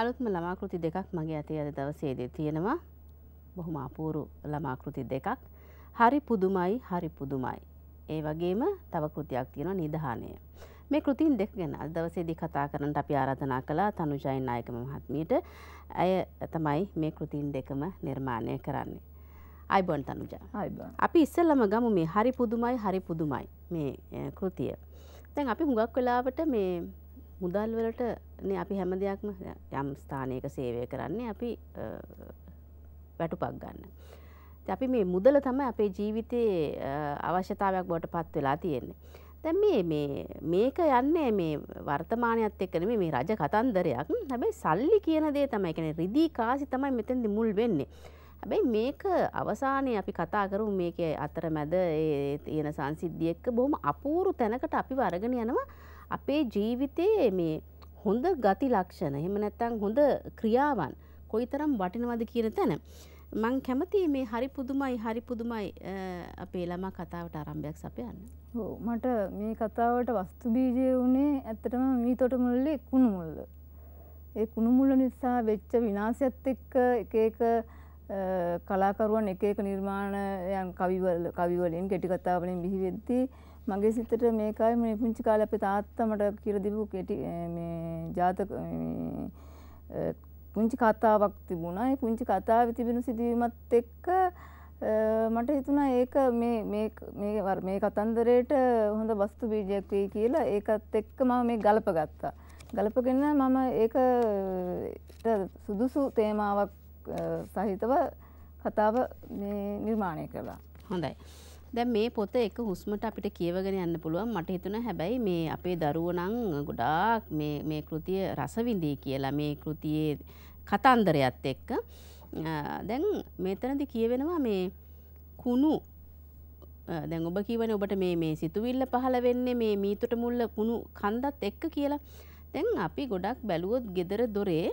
අලුත්ම ළමා කෘති දෙකක් මගේ අතේ අද දවසේදී තියෙනවා. බොහොම අපූර්ව ළමා කෘති දෙකක්. හරි පුදුමයි හරි පුදුමයි. ඒ වගේම තව කෘතියක් තියෙනවා නිධානය. මේ කෘතීන් දෙක ගැන අද දවසේදී කතා කරන්නට අපි ආරාධනා කළා තනුජයි නායක මහත්මියට. ඇය තමයි මේ කෘතීන් දෙකම නිර්මාණය කරන්නේ. අයිබෝන් තනුජා. අයිබෝන්. අපි ඉස්සෙල්ලම ගමු මේ හරි පුදුමයි මේ කෘතිය. දැන් අපි හුඟක් වෙලාවට මේ මුදල් වලට නේ අපි හැම දෙයක්ම යම් ස්ථානයක සේවය කරන්නේ අපි වැටුපක් ගන්න. ඉතින් අපි මේ මුදල තමයි අපේ ජීවිතයේ අවශ්‍යතාවයක් බවට පත් වෙලා තියෙන්නේ. දැන් මේක යන්නේ මේ වර්තමානයත් එක්ක නෙමෙයි මේ රජ කතන්දරයක්. හැබැයි සල්ලි කියන දේ තමයි කියන්නේ රිදී කාසි තමයි මෙතෙන්දි මුල් වෙන්නේ. හැබැයි මේක අවසානයේ අපි කතා කරමු මේකේ අතරමැද ඒ තියෙන සංසිද්ධිය එක්ක බොහොම අපූර්ව තැනකට අපිව අරගෙන යනවා. අපේ ජීවිතයේ මේ හොඳ ගති ලක්ෂණ එහෙම නැත්නම් හොඳ ක්‍රියාවන් කොයිතරම් වටිනවද කියන තැන මම කැමතියි මේ හරි පුදුමයි අපේ ළමා කතාවට ආරම්භයක් සපයන්න. ඔව් මට මේ කතාවට වස්තු බීජය උනේ ඇත්තටම මීතොට මුල්ලේ කුණු මුල්ල. ඒ කුණු මුල්ල නිසා වෙච්ච විනාශයත් එක්ක එක කලාකරුවන් එක නිර්මාණයන් කවි වලින් කෙටි කතා වලින් බිහි වෙද්දී මගේ සිතට මේකයි මේ පුංචි කාලේ අපේ තාත්තා මට කියලා දීපු කෙටි මේ ජාතක පුංචි කතාවක් තිබුණා. ඒ පුංචි කතාවේ තිබෙන සිදුවීමත් එක්ක මට හිතුණා ඒක මේ කතන්දරේට හොඳ වස්තු බීජයක් වෙයි කියලා ඒකත් එක්ක මම මේ ගලපගත්තා. ගලපගෙන මම ඒකට සුදුසු තේමාවක් සහිතව කතාව නිර්මාණය කළා. හොඳයි. දැන් මේ පොත එක හුස්මට අපිට කියවගෙන යන්න පුළුවන්. මට හිතුණා හැබැයි මේ අපේ දරුවෝ නම් ගොඩාක් මේ කෘතිය රස විඳී කියලා මේ කෘතියේ කතන්දරයත් එක්ක. දැන් මෙතනදී කියවෙනවා මේ කුණු දැන් ඔබ කියවනේ ඔබට මේ සිතුවිල්ල පහළ වෙන්නේ මේ මීතොට මුල්ල කුණු කන්දත් එක්ක කියලා. දැන් අපි ගොඩක් බැලුවොත් ගෙදර දොරේ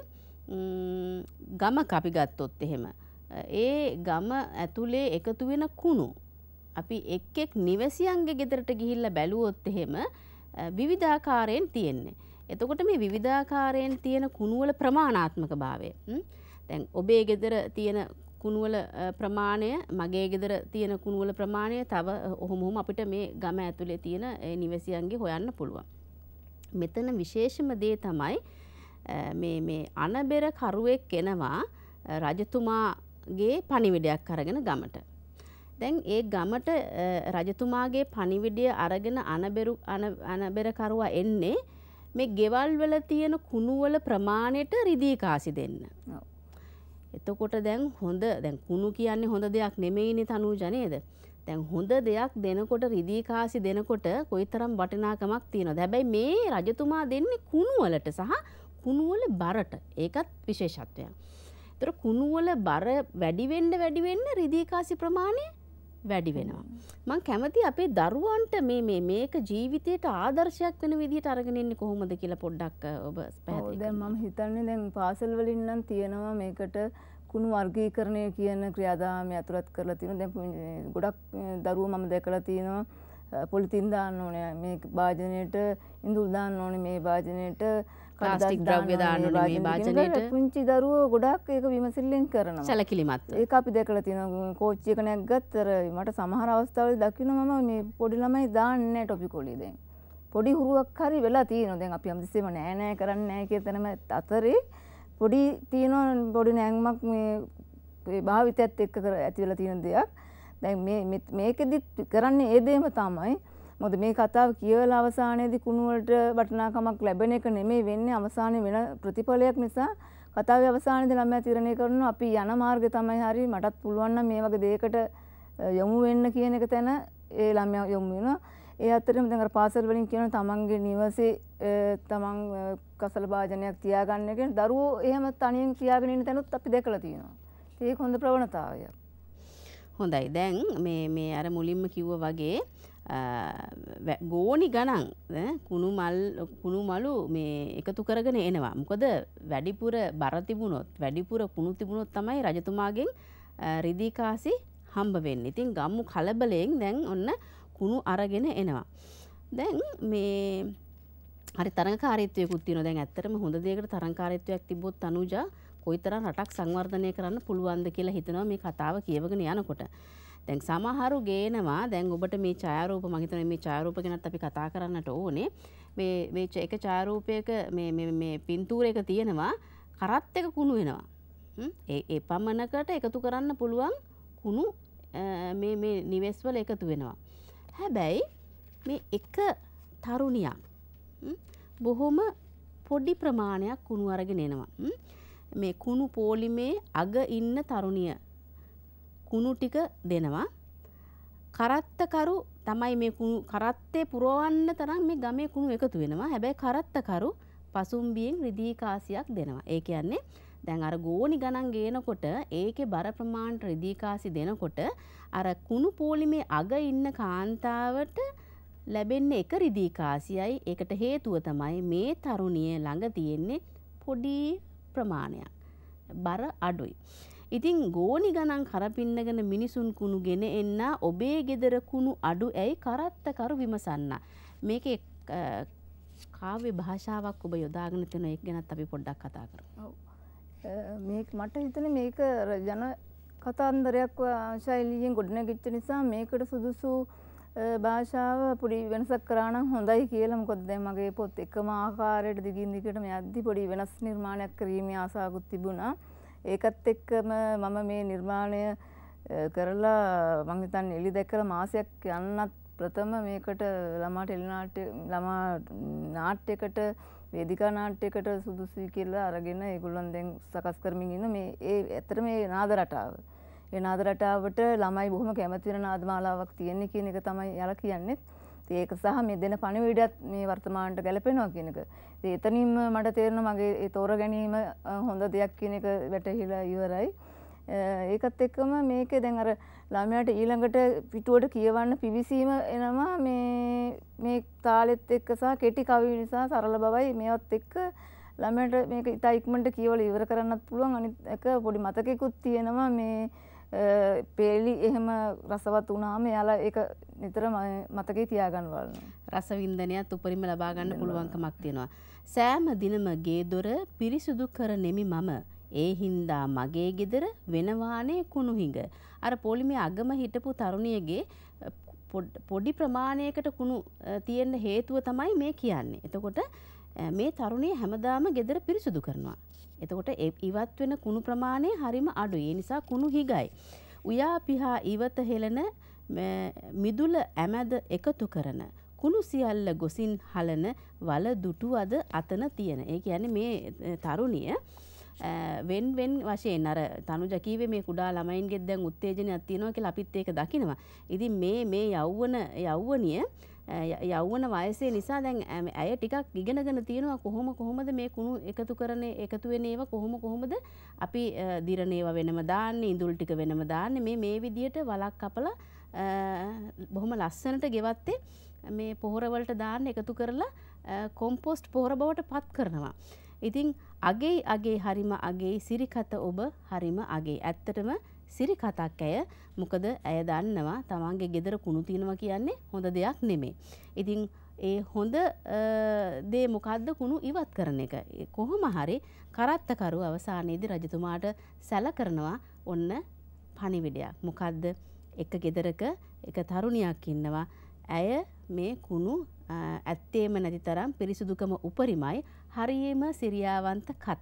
ගමක් අපි ගත්තොත් එහෙම ඒ ගම ඇතුලේ එකතු වෙන කුණු අපි එක් නිවසියන්ගේ ගෙදරට ගිහිල්ලා බැලුවොත් එහෙම විවිධාකාරයෙන් තියෙන්නේ. එතකොට මේ විවිධාකාරයෙන් තියෙන කුණුවල ප්‍රමාණාත්මක භාවය. දැන් ඔබේ ගෙදර තියෙන කුණුවල ප්‍රමාණය මගේ ගෙදර තියෙන කුණුවල ප්‍රමාණය තව ඔහොම අපිට මේ ගම ඇතුලේ තියෙන නිවසියන්ගේ හොයන්න පුළුවන්. මෙතන විශේෂම දේ තමයි මේ අනබෙර කරුවෙක් එනවා රජතුමාගේ පණිවිඩයක් අරගෙන ගමට. දැන් ඒ ගමට රජතුමාගේ පණිවිඩය අරගෙන අනබෙර කරුවා එන්නේ මේ ගෙවල් වල තියෙන කුණු වල ප්‍රමාණයට රිදී කාසි දෙන්න. එතකොට දැන් කුණු කියන්නේ හොඳ දෙයක් නෙමෙයිනේ තනුජා නේද? දැන් හොඳ දෙයක් දෙනකොට රිදී කාසි දෙනකොට කොයිතරම් වටිනාකමක් තියෙනවද? හැබැයි මේ රජතුමා දෙන්නේ කුණු වලට සහ කුණු වල බරට. ඒකත් විශේෂත්වයක්. ඒතර කුණු වල බර වැඩි වෙන්න රිදී කාසි ප්‍රමාණය වැඩි වෙනවා. මම කැමති අපේ දරුවන්ට මේක ජීවිතයට ආදර්ශයක් වෙන විදිහට අරගෙන ඉන්නේ කොහොමද කියලා පොඩ්ඩක් ඔබ පැහැදිලි කරන්න. දැන් මම හිතන්නේ දැන් පාසල් වලින් නම් තියෙනවා මේකට කුණු වර්ගීකරණය කියන ක්‍රියාදාමය අතුලත් කරලා තියෙනවා. දැන් ගොඩක් දරුවෝ මම දැකලා තියෙනවා පොලිතින් දාන්න ඕනේ මේ වාජනයේට ඉඳුල් දාන්න ඕනේ මේ වාජනයේට ප්ලාස්ටික් ද්‍රව්‍ය දාන්න ඕනේ මේ වාජනයේට. පුංචි දරුවෝ ගොඩක් ඒක විමසිල්ලෙන් කරනවා. සැලකිලිමත්. ඒක අපි දැකලා තියෙනවා කෝච්චි එක නැග්ගත් මට සමහර අවස්ථාවල දකින්න මම මේ පොඩි ළමයි දාන්නේ නැහැ ටොපි කොලේ දැන්. පොඩි හුරුවක් හරි වෙලා තියෙනවා. දැන් අපි හැමතිස්සෙම නෑ කරන්නේ නැහැ කියන තැනම අතරේ පොඩි තියෙනවා පොඩි නෑම්මක් මේ භාවිතයත් එක්ක ඇති වෙලා තියෙන දෙයක්. දැන් මේකෙදි කරන්නේ ඒ දෙයම තමයි. මොකද මේ කතාව කියවලා අවසානයේදී කුණු වලට වටිනාකමක් ලැබෙන එක නෙමෙයි වෙන්නේ අවසානයේ වෙන ප්‍රතිඵලයක් නිසා කතාවේ අවසානයේදී ළමයා තීරණය කරනවා අපි යන මාර්ගය තමයි හරි මටත් පුළුවන් නම් මේ වගේ දෙයකට යොමු වෙන්න කියන එක තැන ඒ ළමයා යොමු වෙනවා. ඒ අතරෙම දැන් අර පාසල් වලින් කියන තමන්ගේ නිවසේ තමන් කසල භාජනයක් තියාගන්න එක දරුවෝ එහෙම තනියෙන් තියාගෙන ඉන්න තැනුත් අපි දැකලා තියෙනවා. ඒක හොඳ ප්‍රවණතාවයක්. හොඳයි. දැන් මේ අර මුලින්ම කිව්වා වගේ ගෝණි ගණන් කුණු මලු මේ එකතු කරගෙන එනවා. මොකද වැඩිපුර බර තිබුණොත් වැඩිපුර කුණු තිබුණොත් තමයි රජතුමාගෙන් රිදී කාසි හම්බ වෙන්නේ. ඉතින් ගම්මු කලබලයෙන් දැන් ඔන්න කුණු අරගෙන එනවා. දැන් මේ හරි තරඟකාරීත්වයකුත් තියෙනවා. දැන් ඇත්තටම හොඳ දෙයකට තරඟකාරීත්වයක් තිබ්බොත් තනුජා කොයිතරම් රටක් සංවර්ධනය කරන්න පුළුවන්ද කියලා හිතනවා මේ කතාව කියවගෙන යනකොට. දැන් සමහරු ගේනවා දැන් ඔබට මේ ඡායාරූප මම හිතනවා මේ ඡායාරූප ගැනත් අපි කතා කරන්නට ඕනේ. මේ එක ඡායාරූපයක මේ පින්තූරයක තියෙනවා කරත් එක කුණු වෙනවා. ඒ පමණකට එකතු කරන්න පුළුවන් කුණු මේ නිවෙස් වල එකතු වෙනවා. හැබැයි මේ එක තරුණියක් බොහොම පොඩි ප්‍රමාණයක් කුණු අරගෙන එනවා. මේ කුණු පෝලිමේ අග ඉන්න තරුණිය කුණු ටික දෙනවා. කරත්තකරු තමයි මේ කුණු කරත්තේ පුරවන්න තරම් මේ ගමේ කුණු එකතු වෙනවා. හැබැයි කරත්තකරු පසුම්බියෙන් රිදී කාසියක් දෙනවා. ඒ කියන්නේ දැන් අර ගෝණි ගණන් ගේනකොට ඒකේ බර ප්‍රමාණයට රිදී කාසි දෙනකොට අර කුණු පෝලිමේ අග ඉන්න කාන්තාවට ලැබෙන්නේ එක රිදී කාසියයි. ඒකට හේතුව තමයි මේ තරුණිය ළඟ තියෙන්නේ පොඩි ප්‍රමාණයක්. බර අඩුයි. ඉතින් ගෝණි ගණන් කරපින්නගෙන මිනිසුන් කුණු ගෙන එන්න ඔබේ ගෙදර කුණු අඩු ඇයි කරත්තකරු විමසන්න. මේකේ කාව්‍ය භාෂාවක් ඔබ යොදාගෙන තියෙන එක ගැනත් අපි පොඩ්ඩක් කතා කරමු. මේක මට හිතෙන්නේ මේක ජන කතාන්දරයක් ශෛලියෙන් ගොඩනැගිච්ච නිසා මේකට සුදුසු භාෂාව පොඩි වෙනසක් කරා නම් හොඳයි කියලා. මොකද දැන් මගේ පොත් එකම ආකාරයට දිගින් දිගටම යද්දි පොඩි වෙනස් නිර්මාණයක් කිරීමේ ආසාවකුත් තිබුණා. ඒකත් එක්කම මම මේ නිර්මාණය කරලා මම හිතන්නේ එළි දැකලා මාසයක් යන්නත් ප්‍රථම මේකට ළමා නාට්‍යයකට වේදිකා නාට්‍යයකට සුදුසුයි කියලා අරගෙන ඒගොල්ලන් දැන් සකස් කරමින් ඉන්න මේ ඇත්තට මේ නාද රටාව. ඒ නාද රටාවට ළමයි බොහොම කැමති වෙන නාද මාලාවක් තියෙන්නේ කියන එක තමයි යාලා කියන්නේ. ඒක සහ මේ දෙන පණිවිඩයත් මේ වර්තමානට ගැලපෙනවා කියන එක. එතනින්ම මට තේරෙනවා මගේ ඒ තෝර ගැනීම හොඳ දෙයක් කියන එක වැටහිලා ඉවරයි. ඒකත් එක්කම මේකේ දැන් අර ළමයාට ඊළඟට පිටුවට කියවන්න පිවිසීම එනවා මේ තාලෙත් එක්ක සහ කෙටි කවි නිසා සරල බවයි මේවත් එක්ක ළමයාට මේක ඉතා ඉක්මනට කියවලා ඉවර කරන්නත් පුළුවන්. අනිත් එක පොඩි මතකයකුත් තියෙනවා මේ පේලි එහෙම රසවත් වුණාම එයාලා ඒක නිතර මතකේ තියාගන්න වළනවා. රසවින්දනයත් උපරිම ලබා ගන්න පුළුවන්කමක් තියෙනවා. සෑම දිනම ගේ දොර පිරිසුදු කර නෙමි මම. ඒ හින්දා මගේ ගෙදර වෙනවානේ කුණු හිඟ. අර පොලිමේ අගම හිටපු තරුණියගේ පොඩි ප්‍රමාණයකට කුණු තියෙන්න හේතුව තමයි මේ කියන්නේ. එතකොට මේ තරුණිය හැමදාම ගෙදර පිරිසුදු කරනවා. එතකොට ඉවත් වෙන කුණු ප්‍රමාණය හරිම අඩුයි. ඒ නිසා කුණු හිගයි. උයා පිහා ඉවත හෙලන මිදුල ඇමැද එකතු කරන කුණු සියල්ල ගොසින් හලන වල දුටු අද අතන තියෙන. ඒ කියන්නේ මේ තරුණිය වෙන් වශයෙන් අර තනුජ කීවේ මේ කුඩා ළමයින්ගෙත් දැන් උත්තේජනයක් තියෙනවා කියලා අපිත් ඒක දකිනවා. ඉතින් මේ යෞවනිය යෞවන වයසේ නිසා දැන් ඇය ටිකක් ඉගෙනගෙන තියෙනවා කොහොමද මේ කුණු එකතු වෙන ඒවා කොහොමද අපි දිරන ඒවා වෙනම දාන්නේ, ඉඳුල් ටික වෙනම දාන්නේ, මේ විදියට වලක් කපලා බොහොම ලස්සනට ගෙවත්තේ මේ පොහොර වලට දාන්න එකතු කරලා කොම්පෝස්ට් පොහොර බවට පත් කරනවා. ඉතින් අගේ හරිම අගේ සිරිකත ඔබ හරිම අගේ. ඇත්තටම සිරිකතක් ඇය. මොකද ඇය දන්නවා තමන්ගේ ගෙදර කුණු තියනවා කියන්නේ හොඳ දෙයක් නෙමෙයි. ඉතින් ඒ හොඳ දේ මොකද්ද? කුණු ඉවත් කරන එක. කොහොම හරි කරත්තකරු අවසානයේදී රජතුමාට සැල කරනවා ඔන්න පණිවිඩයක්. මොකද්ද? එක ගෙදරක එක තරුණියක් ඉන්නවා. ඇය මේ කුණු ඇත්තේම නැති තරම් පිරිසුදුකම උපරිමයි. හරියම සිරියාවන්ත කතක්.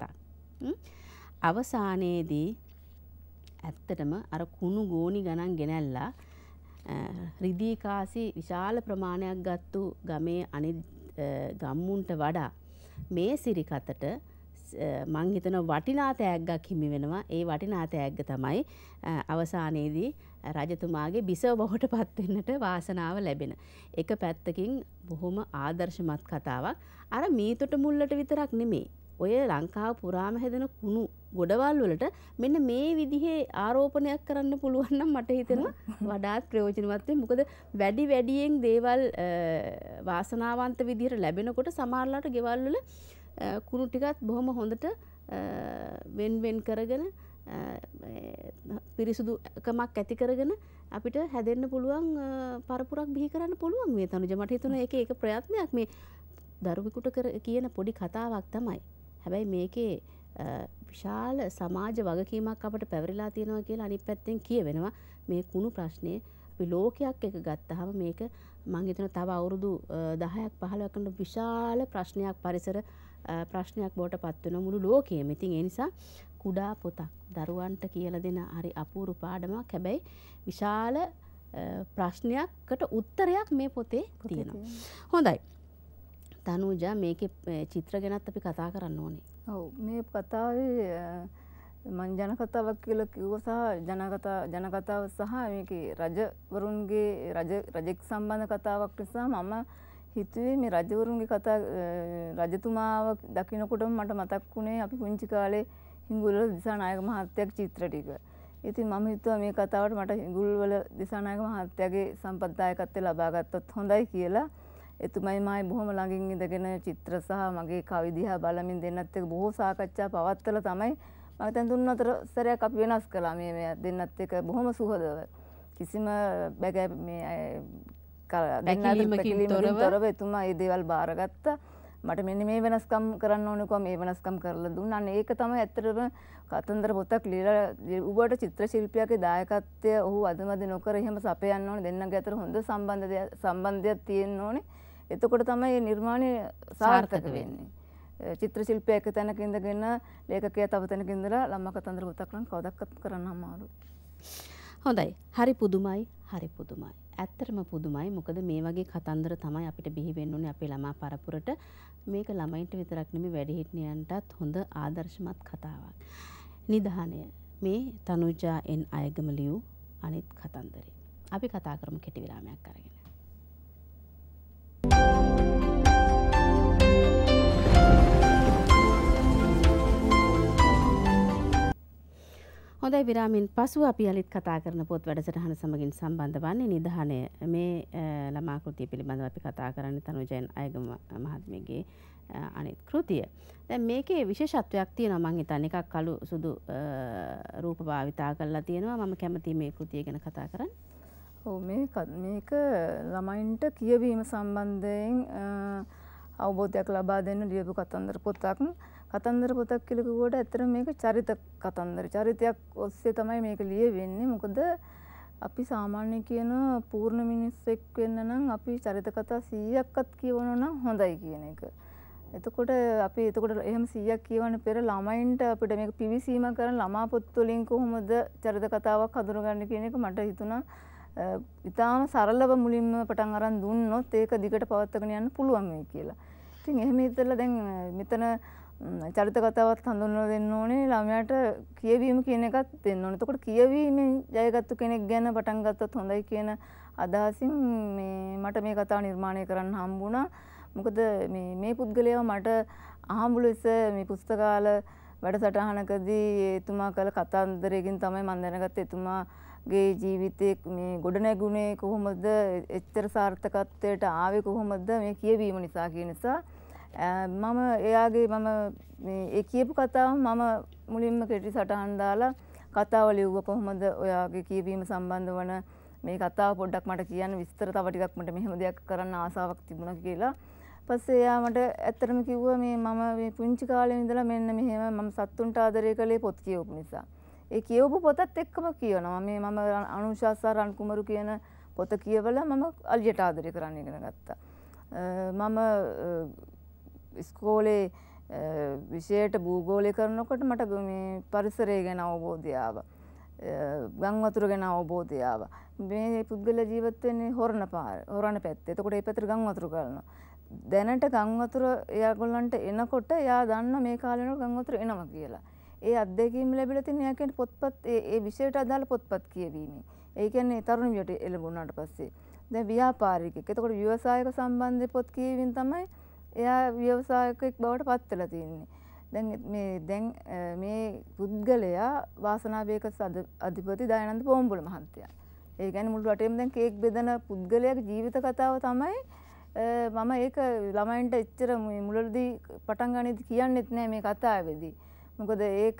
අවසානයේදී ඇත්තටම අර කුණු ගෝණි ගණන් ගෙනල්ලා රිදී කාසි විශාල ප්‍රමාණයක් ගත්තු ගමේ අනිත් ගම්මුන්ට වඩා මේ සිරිකතට මං හිතනවා වටිනා තෑග්ගක් හිමි වෙනවා. ඒ වටිනා තෑග්ග තමයි අවසානයේදී රජතුමාගේ බිසව බවට පත් වෙන්නට වාසනාව ලැබෙන. එක පැත්තකින් බොහොම ආදර්ශමත් කතාවක්. අර මීතොට මුල්ලට විතරක් නෙමෙයි. ඔය ලංකාව පුරාම හැදෙන කුණු ගොඩවල් වලට මෙන්න මේ විදිහේ ආරෝපණයක් කරන්න පුළුවන් නම් මට හිතෙනවා වඩාත් ප්‍රයෝජනවත් වෙයි. මොකද වැඩියෙන් දේවල් වාසනාවන්ත විදිහට ලැබෙනකොට සමහරලාට ගෙවල් වල කුණු ටිකත් බොහොම හොඳට වෙන් කරගෙන පිරිසුදුකමක් ඇති කරගෙන අපිට හැදෙන්න පුළුවන් පරපුරක් බිහි කරන්න පුළුවන් මේ තනුජ. මට හිතුණා ඒක ප්‍රයත්නයක් මේ දරුවෙකුට කියන පොඩි කතාවක් තමයි. හැබැයි මේකේ විශාල සමාජ වගකීමක් අපට පැවරිලා තියෙනවා කියලා අනිත් පැත්තෙන් කියවෙනවා. මේ කුණු ප්‍රශ්නේ අපි ලෝකයක් එක ගත්තාම මේක මං හිතනවා තව අවුරුදු 10ක් 15ක් යනකොට විශාල ප්‍රශ්නයක් පරිසර ප්‍රශ්නයක් බවට පත් වෙන මුළු ලෝකෙම. ඉතින් ඒ නිසා කුඩා පොතක් දරුවන්ට කියලා දෙන හරි අපූර්ව පාඩමක්. හැබැයි විශාල ප්‍රශ්නයකට උත්තරයක් මේ පොතේ තියෙනවා. හොඳයි. තනුජා මේකේ චිත්‍ර ගැනත් අපි කතා කරන්න ඕනේ. ඔව් මේ කතාවේ මං ජනකතාවක් කියලා කිව්ව සහ ජනකතාව සහ මේකේ රජවරුන්ගේ රජෙක් සම්බන්ධ කතාවක් නිසා මම හිතුවේ මේ රජවරුන්ගේ කතා රජතුමාව දකිනකොටම මට මතක් වුණේ අපි පුංචි කාලේ හිඟුල්වල දිසානායක මහත්තයාගේ චිත්‍ර ටික. ඉතින් මම හිතුවා මේ කතාවට මට හිඟුල්වල දිසානායක මහත්තයාගේ සම්පත්දායකත්වය ලබා ගත්තොත් හොඳයි කියලා. එතුමයි මායි බොහොම ළඟින් ඉඳගෙන චිත්‍ර සහ මගේ කවි දිහා බලමින් දෙන්නත් එක්ක බොහෝ සාකච්ඡා පවත්වලා තමයි මම දැන් 3-4 සැරයක් අපි වෙනස් කළා මේ දෙන්නත් එක්ක බොහොම සුහදව. කිසිම පැකිලීමකින් තොරව එතුමා මේ දේවල් බාරගත්තා. මට මෙන්න මේ වෙනස්කම් කරන්න ඕනේ කොහොම මේ වෙනස්කම් කරලා දුන්නා. අන්න ඒක තමයි ඇත්තටම කතන්දර පොතක් ලියලා උඹට චිත්‍ර ශිල්පියාගේ දායකත්වය ඔහු අදමදි නොකර එහෙම සපයන්න ඕනේ. දෙන්නගේ අතර හොඳ සම්බන්ධයක් තියෙන්න ඕනේ. එතකොට තමයි මේ නිර්මාණය සාර්ථක වෙන්නේ. චිත්‍ර ශිල්පියා එක තැනක ඉඳගෙන ලේඛකයා තව තැනක ඉඳලා ළමා කතන්දර පොතක් නම් කවදාවත් කරන්න අමාරුයි. හොඳයි. හරි පුදුමයි. හරි පුදුමයි. ඇත්තටම පුදුමයි. මොකද මේ වගේ කතන්දර තමයි අපිට බිහි වෙන්න ඕනේ අපේ ළමා පරපුරට. මේක ළමයින්ට විතරක් නෙමෙයි වැඩිහිටියන්ටත් හොඳ ආදර්ශමත් කතාවක්. නිධානය මේ තනුජා එන් අයගම ලියූ අනිත් කතන්දරේ. අපි කතා කරමු කෙටි විරාමයක් අරගෙන. හොඳයි විරාමින් පසු අපි යලිත් කතා කරන පොත් වැඩසටහන සමගින් සම්බන්ධ වන්නේ නිධානය. මේ ළමා කෘතිය පිළිබඳව අපි කතා කරන්නේ තනුජා අයගම මහත්මියගේ අනිත් කෘතිය. දැන් මේකේ විශේෂත්වයක් තියෙනවා මම හිතන්නේ එකක් කළු සුදු රූප භාවිතා කරලා තියෙනවා. මම කැමතියි මේ කෘතිය ගැන කතා කරන්න. ඔව් මේක ළමයින්ට කියවීම සම්බන්ධයෙන් අවබෝධයක් ලබා දෙන්න ලියපු කතන්දර පොතක්. කතන්දර පොතක් කියලා කිව්වට ඇත්තටම මේක චරිත කතන්දර. චරිතයක් ඔස්සේ තමයි මේක ලියවෙන්නේ. මොකද අපි සාමාන්‍ය කියන පූර්ණ මිනිස්සෙක් වෙන්න නම් අපි චරිත කතා 100ක්වත් කියවනවා නම් හොඳයි කියන එක. එතකොට අපි එහෙම 100ක් කියවන්න පෙර ළමයින්ට අපිට මේක පිවිසීම කරන ළමා පොත් වලින් කොහොමද චරිත කතාවක් හඳුනගන්නේ කියන එක මට හිතුණා ඉතාලම සරලව මුලින්ම පටන් අරන් දුන්නොත් ඒක දිගට පවත්වාගෙන යන්න පුළුවන් වෙයි කියලා. ඉතින් එහෙම හිතලා දැන් මෙතන චරිත කතාවත් හඳුන්වලා දෙන්න ඕනේ ළමයාට කියවීම කියන එකත් දෙන්න ඕනේ. එතකොට කියවීමෙන් ජයගත්තු කෙනෙක් ගැන පටන් ගත්තොත් හොඳයි කියන අදහසින් මට මේ කතාව නිර්මාණය කරන්න හම්බුණා. මොකද මේ පුද්ගලයාව මට අහඹුලෙස මේ පුස්තකාල වැඩසටහනකදී එතුමා කළ කතන්දරයකින් තමයි මම දැනගත්තේ එතුමාගේ ජීවිතයේ මේ ගොඩනැගුණේ කොහොමද, එච්චර සාර්ථකත්වයට ආවේ කොහොමද මේ කියවීම නිසා කියන නිසා මම ඒ කියපු කතාව මම මුලින්ම කෙටි සටහන් දාලා කතාව ලිව්ව කොහොමද ඔයාගේ කියවීම සම්බන්ධ වන මේ කතාව පොඩ්ඩක් මට කියන්න විස්තර තව ටිකක් මට මෙහෙම දෙයක් කරන්න ආසාවක් තිබුණා කියලා. පස්සේ එයා මට ඇත්තටම කිව්වා මම මේ පුංචි කාලේ ඉඳලා මෙන්න මෙහෙම මම සත්තුන්ට ආදරය කළේ පොත් කියවපු නිසා. ඒ කියවපු පොතත් එක්කම කියනවා මම අනුශාසා රන්කුමරු කියන පොත කියවලා මම අලියට ආදරය කරන්න ඉගෙන ගත්තා. මම ඉස්කෝලේ විෂයට භූගෝලය කරනකොට මට මේ පරිසරය ගැන අවබෝධය ආවා. ගම් වතුර ගැන අවබෝධය ආවා. මේ පුද්ගල ජීවත් වෙන්නේ හොරණ පැත්තේ. එතකොට ඒ පැත්තට ගම් වතුර කරනවා. දැනට ගම් වතුර එයාගොල්ලන්ට එනකොට එයා දන්න මේ කාලේ වෙනකොට ගම් වතුර එනවා කියලා. ඒ අත්දැකීම් ලැබිලා තියෙන එයා කියන්නේ පොත්පත් ඒ විෂයට අදාළ පොත්පත් කියවීමෙන්. ඒ කියන්නේ තරුණ වියට එළඹුණාට පස්සේ දැන් ව්‍යාපාරිකෙක්. එතකොට ව්‍යවසායක සම්බන්ධ පොත් කියවීම තමයි එයා ව්‍යවසායකෙක් බවට පත් වෙලා තියෙන්නේ. දැන් මේ පුද්ගලයා වාසනාවේකස් අධිපති දයානන්ද පොම්බුල මහත්තයා. ඒ කියන්නේ මුළු රටේම දැන් කේක් බෙදන පුද්ගලයාගේ ජීවිත කතාව තමයි මම ඒක ළමයින්ට එච්චර මුලදී පටන් ගන්නදී කියන්නෙත් නෑ මේ කතාවේදී. මොකද ඒක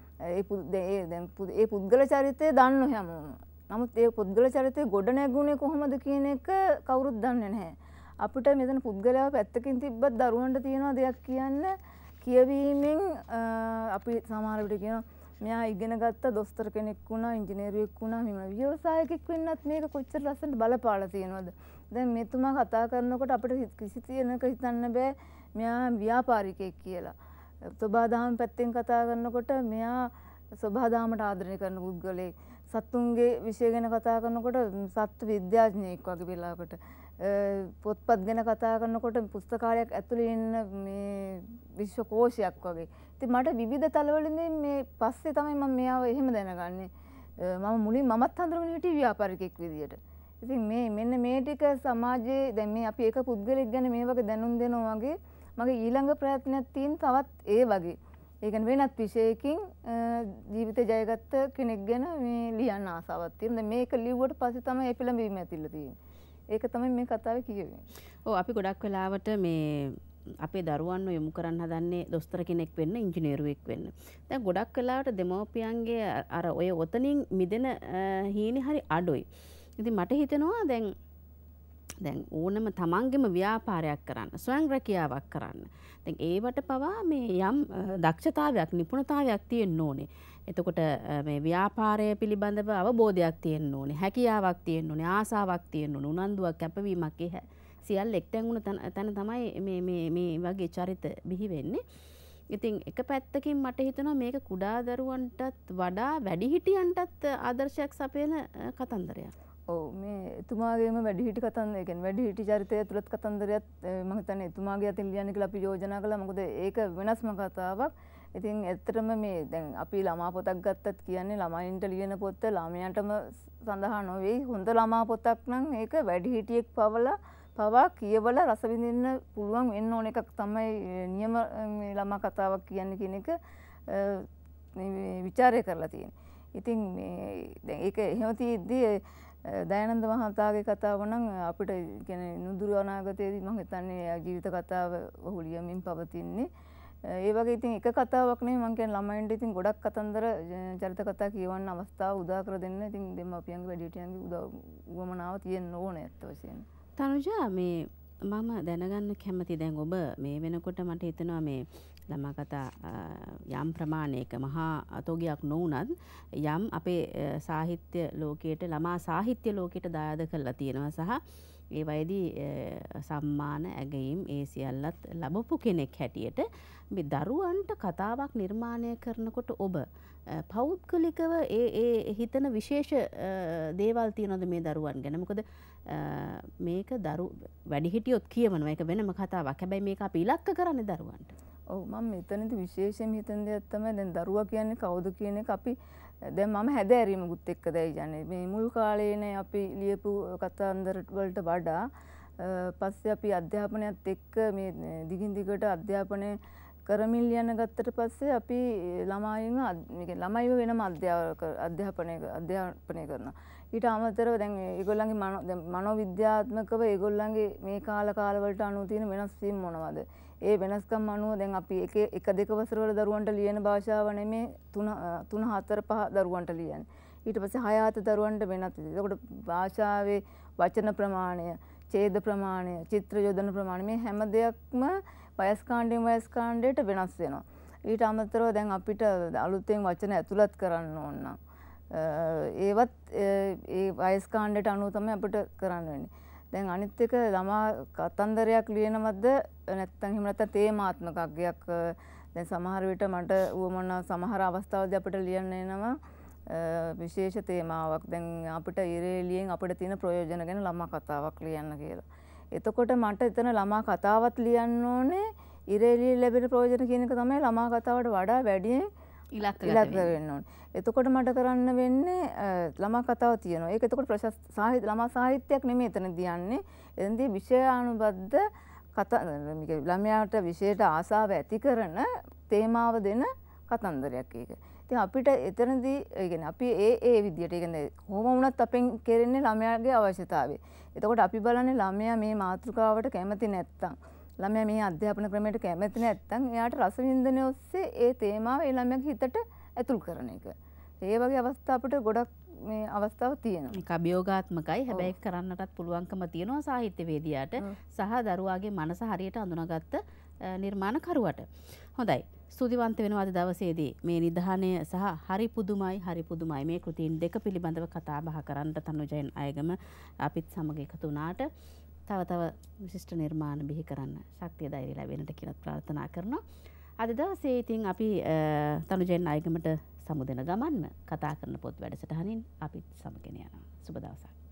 ඒ පුද්ගල චරිතය දන්න හැමෝම. නමුත් ඒ පුද්ගල චරිතය ගොඩ නැගුණේ කොහොමද කියන එක කවුරුත් දන්නේ නැහැ. අපිට මෙතන පුද්ගලයාව පැත්තකින් තිබ්බත් දරුවන්ට තියෙනවා දෙයක් කියන්න කියවීමෙන් අපි සමහර විට කියනවා මෙයා ඉගෙන ගත්ත දොස්තර කෙනෙක් වුණා ඉංජිනේරුවෙක් වුණා මෙන්න ව්‍යවසායකෙක් වෙන්නත් මේක කොච්චර ලස්සනට බලපාලා තියෙනවද දැන් මෙතුමා කතා කරනකොට අපිට කිසි තැනක හිතන්න බෑ මෙයා ව්‍යාපාරිකයෙක් කියලා සබහාදහම පැත්තෙන් කතා කරනකොට මෙයා සබහාදහමට ආදරණය කරන පුද්ගලයෙක් සත්තුන්ගේ විෂය ගැන කතා කරනකොට සත්ත්ව විද්‍යාඥයෙක් වගේ වෙලාවකට පොත්පත් ගැන කතා කරනකොට පුස්තකාලයක් ඇතුලේ ඉන්න මේ විශ්වකෝෂයක් වගේ. ඉතින් මට විවිධ තලවලින් මේ පස්සේ තමයි මම මෙයාව එහෙම දැනගන්නේ. මම මුලින් මමත් හඳුනගෙන හිටියේ ව්‍යාපාරිකෙක් විදියට. ඉතින් මෙන්න මේ ටික සමාජයේ දැන් මේ අපි එක පුද්ගලෙක් ගැන මේ වගේ දැනුම් දෙනවා වගේ මගේ ඊළඟ ප්‍රයත්නයක් තියෙන තවත් ඒ වගේ. ඒ කියන්නේ වෙනත් විෂයකින් ජීවිතේ ජයගත්ත කෙනෙක් ගැන මේ ලියන්න ආසාවක් තියෙනවා. දැන් මේක ලිව්වට පස්සේ තමයි ඒ පෙළඹීම ඇතිලා තියෙන්නේ. ඒක තමයි මේ කතාවේ කියවෙන්නේ. ඔව් අපි ගොඩක් වෙලාවට මේ අපේ දරුවන්ව යොමු කරන්න හදන්නේ දොස්තර කෙනෙක් වෙන්න ඉංජිනේරුවෙක් වෙන්න. දැන් ගොඩක් වෙලාවට දෙමව්පියන්ගේ අර ඔය ඔතනින් මිදෙන හීනේ හරි අඩුයි. ඉතින් මට හිතෙනවා දැන් ඕනම තමන්ගේම ව්‍යාපාරයක් කරන්න ස්වයං රැකියාවක් කරන්න. දැන් ඒවට පවා මේ යම් දක්ෂතාවයක් නිපුණතාවයක් තියෙන්න ඕනේ. එතකොට මේ ව්‍යාපාරය පිළිබඳව අවබෝධයක් තියෙන්න ඕනේ. හැකියාවක් තියෙන්න ඕනේ. ආසාවක් තියෙන්න ඕනේ. උනන්දුවක් කැපවීමක් සියල්ල එක්තැන් වුණ තැන තමයි මේ වගේ චරිත බිහි වෙන්නේ. ඉතින් එක පැත්තකින් මට හිතෙනවා මේක කුඩා දරුවන්ටත් වඩා වැඩිහිටියන්ටත් ආදර්ශයක් සපයන කතන්දරයක්. ඔව් මේ එතුමාගේම වැඩිහිටි කතන්දර ඒ කියන්නේ වැඩිහිටි චරිතය තුලත් කතන්දරයක් මම හිතන්නේ එතුමාගේ අතින් ලියන්න කියලා අපි යෝජනා කළා. මොකද ඒක වෙනස්ම කතාවක්. ඉතින් ඇත්තටම මේ දැන් අපි ළමා පොතක් ගත්තත් කියන්නේ ළමයින්ට ලියන පොත ළමයන්ටම සඳහා නොවේ. හොඳ ළමා පොතක් නම් ඒක වැඩිහිටියෙක් පවා කියවලා රස විඳින්න පුළුවන් වෙන්න ඕන එකක් තමයි නියම මේ ළමා කතාවක් කියන්නේ කියන එක මේ ਵਿਚාරය කරලා තියෙන්නේ. ඉතින් මේ දැන් ඒක එහෙම තියෙද්දි දයානන්ද මහතාගේ කතාව නම් අපිට කියන්නේ නුදුරු අනාගතයේදී මම හිතන්නේ ජීවිත කතාව ඔහු ලියමින් පවතින්නේ. ඒ වගේ ඉතින් එක කතාවක් නෙමෙයි මම කියන්නේ ළමයින්ට ඉතින් ගොඩක් කතන්දර චරිත කතා කියවන්න අවස්ථාව උදා කර දෙන්න ඉතින් දෙමාපියන්ගේ වැඩිහිටියන්ගේ උවමනාව තියෙන්න ඕනේ ඇත්ත වශයෙන්ම. තනුජා මේ මම දැනගන්න කැමති දැන් ඔබ මේ වෙනකොට මට හිතෙනවා මේ ළමා කතා යම් ප්‍රමාණයක මහා තෝගයක් නොවුනත් යම් අපේ සාහිත්‍ය ලෝකයට ළමා සාහිත්‍ය ලෝකයට දායාද කරලා තියෙනවා සහ ඒ වයේදී සම්මාන ඇගයීම් ඒ සියල්ලත් ලැබපු කෙනෙක් හැටියට මේ දරුවන්ට කතාවක් නිර්මාණය කරනකොට ඔබ පෞද්ගලිකව ඒ හිතන විශේෂ දේවල් තියෙනවද මේ දරුවන් ගැන? මොකද මේක වැඩිහිටියොත් කියවනවා ඒක වෙනම කතාවක්. හැබැයි මේක අපි ඉලක්ක කරන්නේ දරුවන්ට. ඔව් මම මෙතනදී විශේෂයෙන් හිතන දෙයක් තමයි දැන් දරුවා කියන්නේ කවුද කියන එක අපි දැන් මම හැදෑරීමකුත් එක්ක දැයි යන්නේ. මේ මුල් කාලේනේ අපි ලියපු කතන්දර වලට වඩා පස්සේ අපි අධ්‍යාපනයත් එක්ක මේ දිගින් දිගට අධ්‍යාපනය කරමින් ලියන්න ගත්තට පස්සේ අපි ළමයිව වෙනම අධ්‍යාපනය කරනවා. ඊට අමතරව දැන් ඒගොල්ලන්ගේ මනෝවිද්‍යාත්මකව ඒගොල්ලන්ගේ මේ කාලවලට අනුව තියෙන වෙනස් වීම මොනවද? ඒ වෙනස්කම් අනුව දැන් අපි එක දෙක වසරවල දරුවන්ට ලියන භාෂාව නෙමේ 3 4 5 දරුවන්ට ලියන්නේ. ඊට පස්සේ 6 7 දරුවන්ට වෙනත්. ඒකට භාෂාවේ වචන ප්‍රමාණය, ඡේද ප්‍රමාණය, චිත්‍ර යොදන ප්‍රමාණය මේ හැම දෙයක්ම වයස් කාණ්ඩයට වෙනස් වෙනවා. ඊට අමතරව දැන් අපිට අලුතෙන් වචන ඇතුළත් කරන්න ඕන නම් ඒවත් ඒ වයස් කාණ්ඩයට අනුව තමයි අපිට කරන්න වෙන්නේ. දැන් අනිත් එක ළමා කතන්දරයක් ලියනවද නැත්නම් එහෙම නැත්නම් තේමාත්මක අගයක් දැන් සමහර විට මට උවමනා සමහර අවස්ථාවලදී අපිට ලියන්න එනවා විශේෂ තේමාවක්. දැන් අපිට ඉරේලියෙන් අපිට තියෙන ප්‍රයෝජන ගැන ළමා කතාවක් ලියන්න කියලා. එතකොට මට එතන ළමා කතාවත් ලියන්න ඕනේ ඉරේලියෙන් ලැබෙන ප්‍රයෝජන කියන එක තමයි ළමා කතාවට වඩා වැඩියෙන් ඉලක්ක වෙන්න ඕනේ. එතකොට මට කරන්න වෙන්නේ ළමා කතාව තියෙනවා. ඒක එතකොට ළමා සාහිත්‍යයක් නෙමෙයි එතනදී යන්නේ. එතනදී විෂයානුබද්ධ ළමයාට විෂයට ආසාව ඇති කරන තේමාව දෙන කතන්දරයක් ඒක. ඉතින් අපිට එතනදී ඒ කියන්නේ අපි ඒ විදියට ඒ කියන්නේ කොහොම වුණත් අපෙන් කෙරෙන්නේ ළමයාගේ අවශ්‍යතාවය. එතකොට අපි බලන්නේ ළමයා මේ මාතෘකාවට කැමති නැත්තම් ළමයා මේ අධ්‍යාපන ක්‍රමයට කැමති නැත්තම් එයාට රස වින්දනය ඔස්සේ ඒ තේමාව ඒ ළමයාගේ හිතට ඇතුල් කරන එක. ඒ වගේ අවස්ථා අපිට ගොඩක් මේ අවස්ථාව තියෙනවා. ඒක අභියෝගාත්මකයි. හැබැයි කරන්නටත් පුළුවන්කම තියෙනවා සාහිත්‍යවේදියාට සහ දරුවාගේ මනස හරියට අඳුනගත්ත නිර්මාණකරුවට. හොඳයි. ස්තුතිවන්ත වෙනවා අද දවසේදී මේ නිධානය සහ හරි පුදුමයි මේ කෘතීන් දෙක පිළිබඳව කතා බහ කරන්න තනුජයන් අයගම අපිත් සමග එකතු වුණාට තව විශිෂ්ට නිර්මාණ බිහි කරන්න ශක්තිය ධෛර්යය ලැබෙන්නට කියලා ප්‍රාර්ථනා කරනවා. අද දවසේ ඉතින් අපි තනුජයන් අයගමට සමුදෙන ගමන්ම කතා කරන පොත් වැඩසටහනින් අපිත් සමගෙන යනවා. සුබ දවසක්.